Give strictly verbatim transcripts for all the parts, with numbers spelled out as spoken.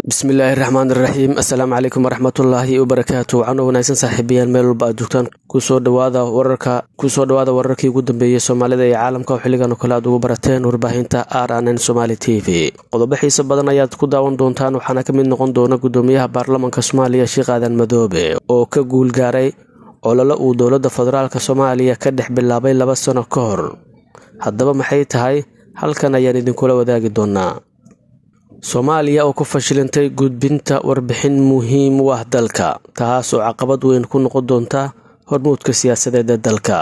bismillaahi raxmaani raxiim assalaamu calaykum waraxmatullaahi wabarakaatu waxaana wanaagsan saaxiibayaal meel walba aad joogtaan kusoo dhawaada wararka kusoo dhawaada wararkii ugu dambeeyey soomaalida iyo caalamka oo xilligan oo kale aad ugu barateen warbaahinta r n n somali t v qodobo xiiso badan ayaad ku daawan doontaan waxaana ka mid noqon doona gudoomiyaha baarlamaanka soomaaliya sheekh aadan madoobe oo ka guulgaaray olole uu dowladda federaalk soomaaliya ka dhex bilaabay laba sano ka hor haddaba maxay tahay halkan ayaan idinkula wadaagi doonaa Soomaaliya oo ku fashilantay gudbinta warbixin muhiim u ah dalka taas oo caqabad weyn ku noqon doonta hormuudka siyaasadeed ee dalka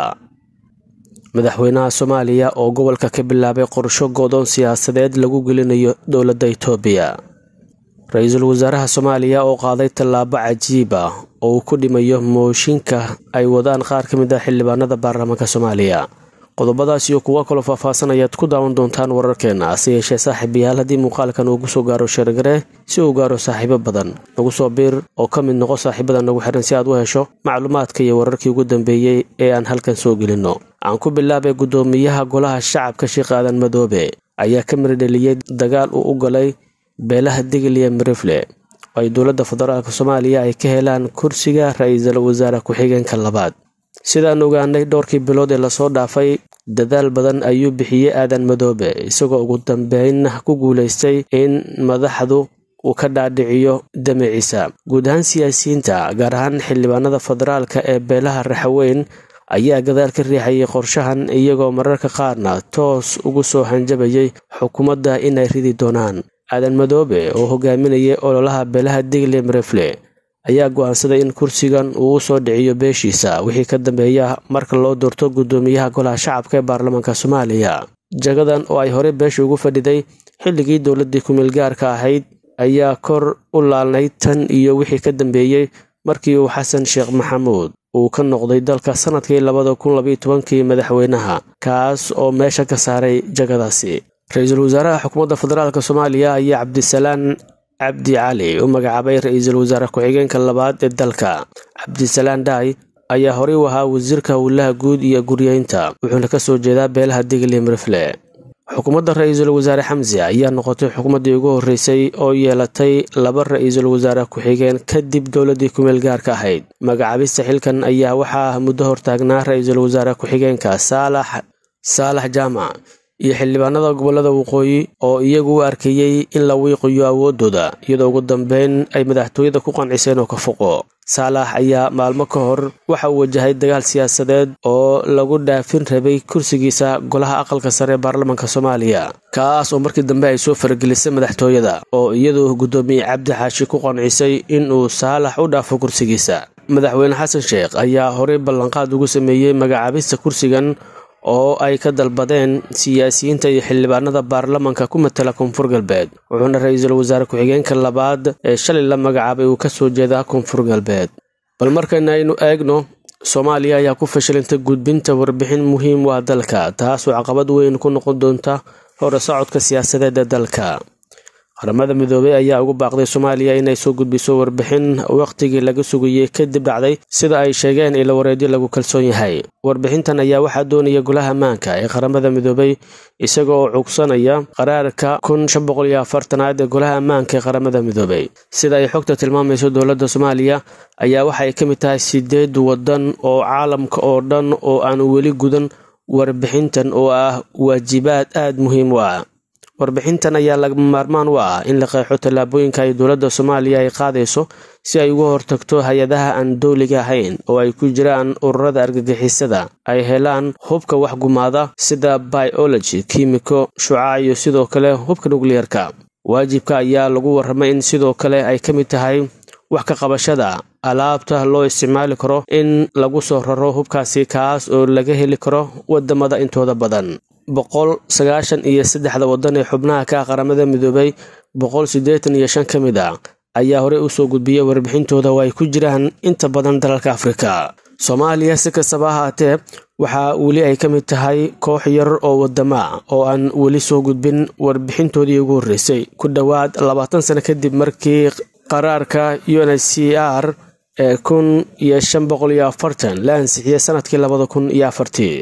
madaxweynaha Soomaaliya oo gobolka ka bilaabay qorsho go'doon siyaasadeed lagu gelinayo dowladda Itoobiya ra'iisul wasaaraha Soomaaliya oo qaaday tallaabo cajiib ah oo ku dhimayo mooshinka ay wadaan qaar ka mid ah xildhibaanada baarlamaanka Soomaaliya qodobadaas iyo kuwa kale faahfaahsan ayaad ku daawan doontaan wararkeena si yeeshee saaxiibayaal haddii muuqaalkan uu soo gaaro shargare si uu gaaro saaxiibo badan nagu soo biir oo ka mid noqo saaxiibada nagu xiran si aad u hesho macluumaadka iyo wararkii ugu dambeeyay ee aan halkan soo gelino aan ku bilaabay gudoomiyaha golaha shacabka Sheekh Aadan Madoobe ayaa ka mirdheliyay dagaal uu u galay beelaha Digil iyo Mirifle ay dowladda federaalk Soomaaliya ay ka helaan kursiga ra'iisul wasaare ku-xigeenka labaad sidaan ogaanay dhowrkii bilood ee la soo dhaafay dadaal badan ayuu bixiyay Aadan Madoobe isagoo ugu dambeyn ku guuleystay in madaxdu uu ka dhaadhiciyo damaciisa guud ahaan siyaasiyiinta gaar ahaan xildhibaanada federaalka ee beelaha Raxweyn ayaa gadaal ka riixayay qorshahan iyagoo mararka qaarna toos ugu soo hanjabayay xukuumadda inay ridi doonaan Aadan Madoobe oo hogaaminayay ololaha beelaha Digil iyo Mirifle ayaa go'aansaday in kursigan uu soo dhiciyo beeshiisa wixii ka dambeeya marka loo doorto gudoomiyaha golaha shacabka ee baarlamaanka Soomaaliya jagadan oo ay hore beesha ugu fadhiday xilligii dowladda ku-meel gaarka ahayd ayaa kor u laalnay tan iyo wixii ka dambeeyay markii uu Xasan Sheekh Maxamuud uu ka noqday dalka sanadkii laba kun iyo laba iyo toban madaxweynaha kaas oo meesha ka saaray jagadaasi ra'iisul wasaaraha xukuumadda federaalk Soomaaliya ayaa Cabdisalaan Cabdi Cali oo magacaabay ra'iisul wasaare ku-xigeenka labaad ee dalka Cabdisalaan Daay ayaa hore u ahaa wasiirka howlaha guud iyo guryeynta wuxuuna ka soo jeedaa beelaha Digil iyo Mirifle xukuumadda ra'iisul wasaare Xamse ayaa noqotay xukuumaddii ugu horeysay oo yeelatay laba ra'iisul wasaare ku-xigeen kadib dowladdii ku-meel gaarka ahayd magacaabista xilkan ayaa waxaa muddo hortaagnaa ra'iisul wasaare ku-xigeenka Saalax Saalax Jaamac iyo xildhibaanada gobolada waqooyi oo iyagu u arkayay in la wiiqiyo awoodooda iyadoo ugu dambeyn ay madaxtooyada ku qanciseen oo ka foqo Saalax ayaa maalmo ka hor waxa uu wajahay dagaal siyaasadeed oo lagu dhaafin rabay kursigiisa golaha aqalka sare ee baarlamaanka Soomaaliya kaas oo markii dambe ay soo fargelisay madaxtooyada oo iyadoo gudoomiye Cabdi Xaashi ku qancisay in uu Saalax u dhaafo kursigiisa madaxweyne Xasan Sheekh ayaa hore ballanqaad ugu sameeyay magacaabista kursigan oo ay ka dalbadeen siyaasiyiinta iyo xildhibaanada baarlamaanka ku matala Koonfur Galbeed wuxuuna ra'iisul wasaare ku-xigeenka labaad ee shalay la magacaabay uu ka soo jeedaa Koonfur Galbeed bal markayna aynu eegno Soomaaliya ayaa ku fashilantay gudbinta warbixin muhiim u ah dalka taas oo caqabad weyn ku noqon doonta hor socodka siyaasadeed ee dalka qaramada midoobay ayaa ugu baaqday Soomaaliya inay soo gudbiso warbixin waqtigii laga sugayay kadib dhacday sida ay sheegeen ila wareedyo lagu kalsoon yahay warbixintan ayaa waxa doonaya golaha ammaanka ee qaramada midoobay isagoo cugsanaya qaraarka kun shan boqol iyo afartan ee golaha ammaanka ee qaramada midoobay sida ay xogta tilmaamayso dowladda Soomaaliya ayaa waxa ay ka mid tahay sideed wadan oo caalamka oo dhan oo aan weli gudan warbixintan oo ah waajibaad aad muhiim u ah warbixintan ayaa laga maarmaan u ah in la qeexo tallaabooyinka ay dowladda Soomaaliya ay qaadayso si ay uga hortagto hay'adaha aan dawliga ahayn oo ay ku jiraan ururada argagixisada ay helaan hubka wax gumaada sida biology kiimiko shucaac iyo sidoo kale hubka nukliyeerka waajibka ayaa lagu warramay in sidoo kale ay ka mid tahay wax ka qabashada alaabta loo isticmaali karo in lagu soo raro hubkaasi kaas oo laga heli karo wadamada intooda badan boqol sagaashan iyo saddex wadan ee xubnaha ka qaramada midoobay boqol siddeetan iyo shan kamid ah ayaa hore u soo gudbiyay warbixintooda oo ay ku jiraan inta badan dalalka Afrika Soomaaliya si kastaba ha ahaatee waxa weli ay ka mid tahay koox yar oo wadama oo aan weli soo gudbin warbixintoodii ugu horeysay ku dhawaad labaatan sano kadib markii qaraarka U N H C R ee kun iyo shan boqol iyo afartan la ansixiyay sanadkii laba kun iyo afar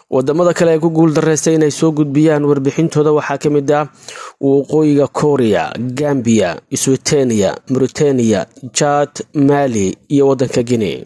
wadamada kale ee ku guul dareystay inay soo gudbiyaan warbixintooda waxaa ka mid ah waqooyiga Korea, Gambia, Eswatini, Mauritania, Chad, Mali iyo wadanka Guinea.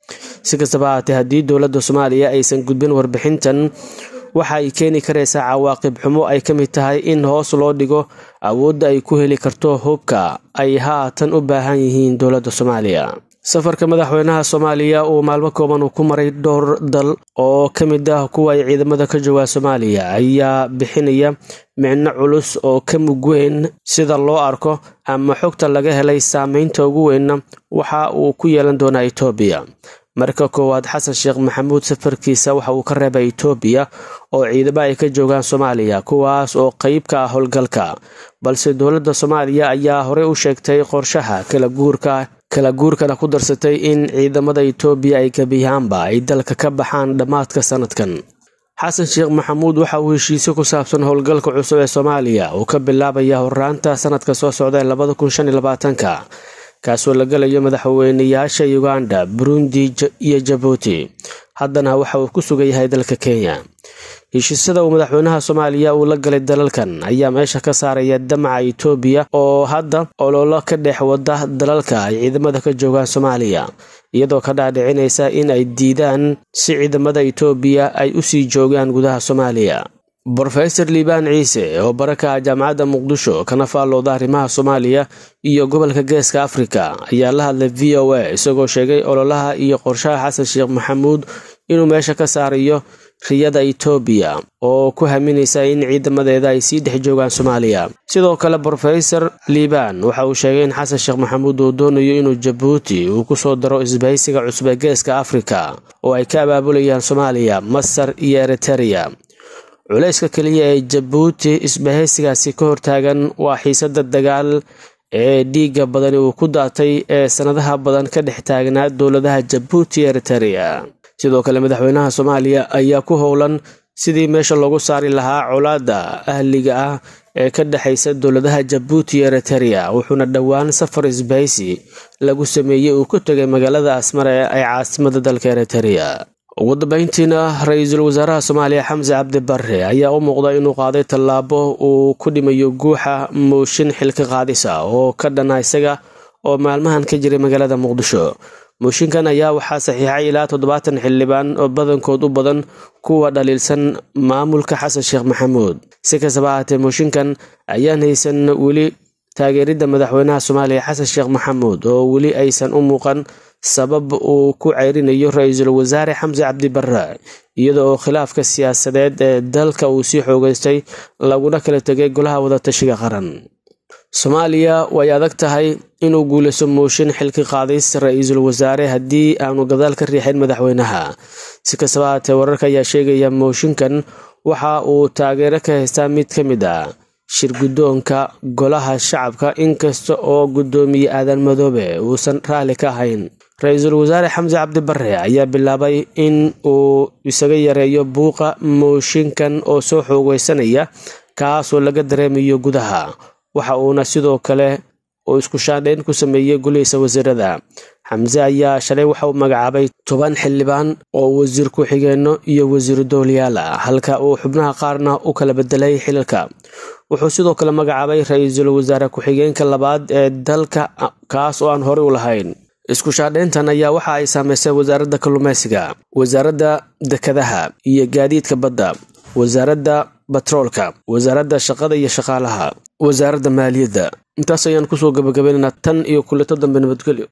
si kastaba ha ahaatee haddii dowladda Soomaaliya aysan gudbin warbixintan waxa ay keeni karaysaa cawaaqib xumo ay ka mid tahay in hoos loo dhigo awoodda ay ku heli karto hubka ay haatan u baahan yihiin dowladda Soomaaliya. safarka madaxweynaha Soomaaliya uu maalmo kooban ku maray dhowr dal oo ka mid ah kuwa ay ciidamada ka jooga Soomaaliya ayaa bixinaya micno culus oo ka mug weyn sida loo arko ama xogta laga helay saameynta ugu weyn waxa uu ku yeelan doonaa Itoobiya. marka koowaad Xasan Sheekh Maxamuud safarkiisa waxa uu ka reebay Itoobiya oo ciidamo ay ka joogaan Soomaaliya kuwaas oo qayb ka ah howlgalka, balse dowladda Soomaaliya ayaa hore u sheegtay qorshaha kala guurka kala guurkana ku darsatay in ciidamada Itoobiya ay kabiyaanba ay dalka ka baxaan dhamaadka sanadkan. Xasan Sheekh Maxamuud waxa uu heshiisyo ku saabsan howlgalka cusub ee Soomaaliya uu ka bilaabaya horraanta sanadka soo socda laba kun shan iyo labaatan kaasoo la galayo madaxweynayaasha Uganda, Burundi iyo Djibouti. haddana waxa uu ku sugan yahay dalka Kenya. heshiisyada uu madaxweynaha Soomaaliya uu la galay dalalkan ayaa meesha ka saaraya damaca Itoobiya oo hadda ololo ka dhex wada dalalka ay ciidamada ka joogaan Soomaaliya, iyadoo ka dhaadhicinaysa in ay diidaan si ciidamada Itoobiya ay u sii joogaan gudaha Soomaaliya. Professor Liban Ciise oo baraka jaamacadda Muqdisho kana faallooda arrimaha Soomaaliya iyo gobolka Geeska Afrika ayaa la hadlay V O A isagoo sheegay ololaha iyo qorshaha Xasan Sheekh Maxamuud inuu meesha ka saarayo riyada Itoobiya oo ku haminaysa in ciidamadeeda ay sii dhex joogaan Soomaaliya. sidoo kale Professor Liban waxa uu sheegay in Xasan Sheekh Maxamuud uu doonayo inuu Djibouti uu ku soo daro isbahaysiga cusub ee Geeska Afrika oo ay ka abaabulayaan Soomaaliya, Masar iyo Eritrea. culayska kaliya ee Djibouti isbahaysigaasi ka hortaagan waa xiisada dagaal ee dhiiga badan uu ku daatay ee sanadaha badan ka dhex taagnaa dowladaha Djibouti iyo Eritrea. sidoo kale madaxweynaha Soomaaliya ayaa ku howlan sidii meesha loogu saari lahaa colaadda ahliga ah ee ka dhaxaysa dowladaha Djibouti iyo Eritrea, wuxuuna dhawaan safar isbahaysi lagu sameeyay uu ku tagay magaalada Asmara ee caasimadda dalka Eritrea. ugu dambeyntiina ra'iisul wasaaraha Soomaaliya Xamse Cabdi Barre ayaa u muuqda inuu qaaday tallaabo uu ku dhimayo guuxa mooshin xilka qaadisa oo ka dhana isaga oo maalmahan ka jiray magaalada Muqdisho. mooshinkan ayaa waxaa saxiixay ilaa toddobaatan xildhibaan oo badankood u badan kuwa dhaliilsan maamulka Xasan Sheekh Maxamuud. si kastaba ha ahaatee mooshinkan ayaan haysan weli taageerida madaxweynaha Soomaaliya Xasan Sheekh Maxamuud oo weli aysan u muuqan sabab uu ku ceyrinayo ra'iisul wasaare Xamse Cabdi Barre, iyadoo khilaafka siyaasadeed ee dalka uu sii xoogaystay laguna kala tagay golaha wada tashiga qaran. Soomaaliya way adag tahay inuu guuleysto mooshin xilka qaadis ra'iisul wasaare haddii aanu gadaal ka riixin madaxweynaha. si kastaba ha ahaatee wararka ayaa sheegaya mooshinkan waxa uu taageero ka haystaa mid ka mid ah shirgudoonka golaha shacabka, inkasta oo gudoomiye Aadan Madoobe uusan raali ka ahayn. ra'iisul wasaare Xamse Cabdi Barre ayaa bilaabay in uu isaga yareeyo buuqa mooshinkan oo soo xoogaysanaya kaasoo laga dareemayo gudaha. waxa uuna sidoo kale oo isku shaandhayn ku sameeyay golihiisa wasiirada. Xamse ayaa shalay waxa uu magacaabay toban xildhibaan oo wasiir ku xigeenno iyo wasiir dowliyaal ah, halka uu xubnaha qaarna u kala bedelay xilalka. wuxuu sidoo kale magacaabay ra'iisul wasaare ku xigeenka labaad ee dalka kaas oo aan hore u lahayn. isku shaandhayntan ayaa waxa ay saameysay wasaaradda kalluumeysiga, wasaaradda dekedaha iyo gaadiidka badda, wasaaradda batroolka, wasaaradda shaqada iyo shaqaalaha, wasaaradda maaliyadda. intaas ayaan kusoo gabagabaynaynaa tan iyo kuleto dambe nabadgelyo.